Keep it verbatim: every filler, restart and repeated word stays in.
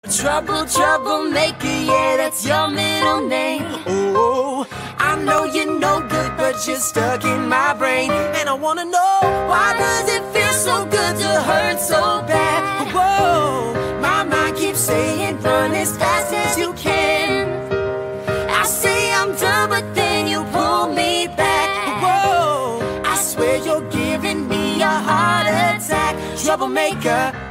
Trouble, troublemaker, yeah, that's your middle name. Oh, I know you're no good, but you're stuck in my brain. And I wanna know, why does it feel so good to hurt so bad? Whoa, my mind keeps saying run as fast as you can. I say I'm done, but then you pull me back. Whoa, I swear you're giving me a heart attack. Troublemaker.